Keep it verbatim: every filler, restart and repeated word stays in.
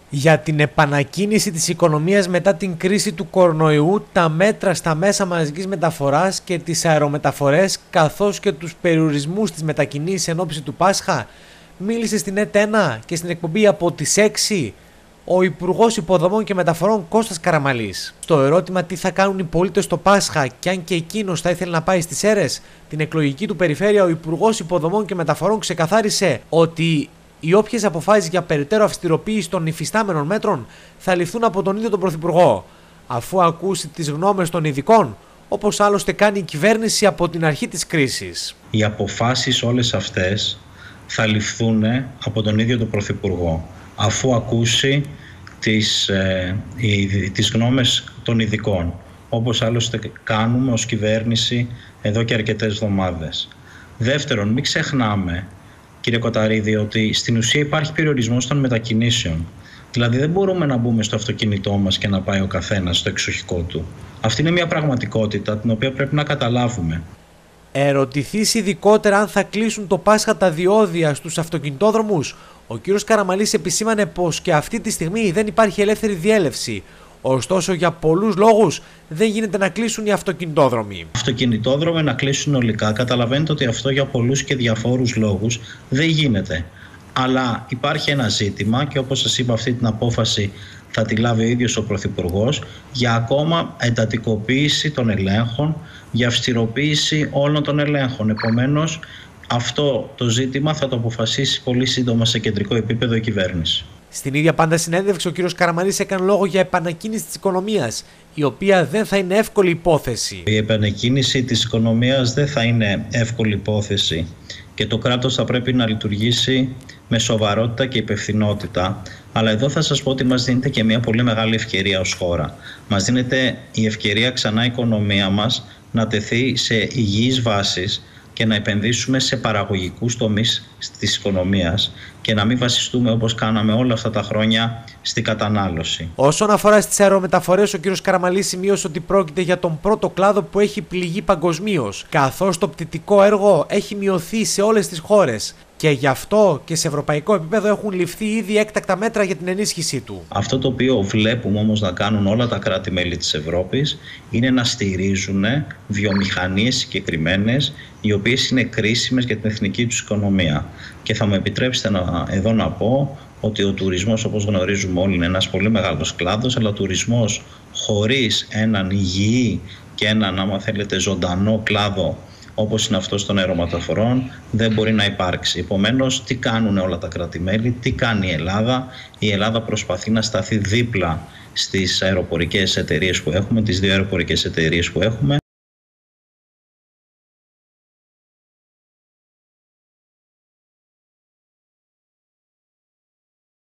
Για την επανακίνηση της οικονομίας μετά την κρίση του κορονοϊού, τα μέτρα στα μέσα μαζικής μεταφοράς και τις αερομεταφορές, καθώς και τους περιορισμούς της μετακινήσης εν ώψη του Πάσχα, μίλησε στην ΕΤ ένα και στην εκπομπή από τις έξι ο Υπουργός Υποδομών και Μεταφορών Κώστας Καραμαλής. Στο ερώτημα τι θα κάνουν οι πολίτες στο Πάσχα και αν και εκείνος θα ήθελε να πάει στις Σέρρες, την εκλογική του περιφέρεια, ο Υπουργός Υποδομών και Μεταφορών ξεκαθάρισε ότι οι όποιες αποφάσεις για περαιτέρω αυστηροποίηση των υφιστάμενων μέτρων θα ληφθούν από τον ίδιο τον Πρωθυπουργό, αφού ακούσει τις γνώμες των ειδικών, όπως άλλωστε κάνει η κυβέρνηση από την αρχή της κρίσης. Οι αποφάσεις όλες αυτές θα ληφθούν από τον ίδιο τον Πρωθυπουργό, αφού ακούσει τις, ε, οι, τις γνώμες των ειδικών, όπως άλλωστε κάνουμε ως κυβέρνηση εδώ και αρκετές εβδομάδες. Δεύτερον, μην ξεχνάμε, κύριε Κοταρίδη, ότι στην ουσία υπάρχει περιορισμός των μετακινήσεων. Δηλαδή δεν μπορούμε να μπούμε στο αυτοκίνητό μας και να πάει ο καθένας στο εξοχικό του. Αυτή είναι μια πραγματικότητα την οποία πρέπει να καταλάβουμε. Ερωτηθείς ειδικότερα αν θα κλείσουν το Πάσχα τα διόδια στους αυτοκινητόδρομους, ο κ. Καραμαλής επισήμανε πως και αυτή τη στιγμή δεν υπάρχει ελεύθερη διέλευση. Ωστόσο, για πολλούς λόγους δεν γίνεται να κλείσουν οι αυτοκινητόδρομοι. Αυτοκινητόδρομοι να κλείσουν ολικά. Καταλαβαίνετε ότι αυτό για πολλούς και διαφόρους λόγους δεν γίνεται. Αλλά υπάρχει ένα ζήτημα και όπως σας είπα, αυτή την απόφαση θα τη λάβει ο ίδιος ο Πρωθυπουργός για ακόμα εντατικοποίηση των ελέγχων, για αυστηροποίηση όλων των ελέγχων. Επομένως, αυτό το ζήτημα θα το αποφασίσει πολύ σύντομα σε κεντρικό επίπεδο η κυβέρνηση. Στην ίδια πάντα συνέντευξη, ο κ. Καραμαλής έκανε λόγο για επανακίνηση της οικονομίας, η οποία δεν θα είναι εύκολη υπόθεση. Η επανακίνηση της οικονομίας δεν θα είναι εύκολη υπόθεση και το κράτος θα πρέπει να λειτουργήσει με σοβαρότητα και υπευθυνότητα. Αλλά εδώ θα σας πω ότι μας δίνεται και μια πολύ μεγάλη ευκαιρία ως χώρα. Μας δίνεται η ευκαιρία ξανά η οικονομία μας να τεθεί σε υγιείς βάσεις και να επενδύσουμε σε παραγωγικούς τομείς της οικονομίας και να μην βασιστούμε όπως κάναμε όλα αυτά τα χρόνια στην κατανάλωση. Όσον αφορά στις αερομεταφορές, ο κ. Καραμαλής σημείωσε ότι πρόκειται για τον πρώτο κλάδο που έχει πληγεί παγκοσμίως, καθώς το πτυτικό έργο έχει μειωθεί σε όλες τις χώρες. Και γι' αυτό και σε ευρωπαϊκό επίπεδο έχουν ληφθεί ήδη έκτακτα μέτρα για την ενίσχυσή του. Αυτό το οποίο βλέπουμε όμως να κάνουν όλα τα κράτη-μέλη της Ευρώπης είναι να στηρίζουν βιομηχανίες συγκεκριμένες, οι οποίες είναι κρίσιμες για την εθνική τους οικονομία. Και θα μου επιτρέψετε να, εδώ να πω ότι ο τουρισμός, όπως γνωρίζουμε όλοι, είναι ένας πολύ μεγάλος κλάδος, αλλά ο τουρισμός χωρίς έναν υγιή και έναν, άμα θέλετε, ζωντανό κλάδο, όπως είναι αυτός των αερομεταφορών, δεν μπορεί να υπάρξει. Επομένως, τι κάνουν όλα τα κράτη-μέλη, τι κάνει η Ελλάδα. Η Ελλάδα προσπαθεί να σταθεί δίπλα στις αεροπορικές εταιρείες που έχουμε, τις δύο αεροπορικές εταιρείες που έχουμε,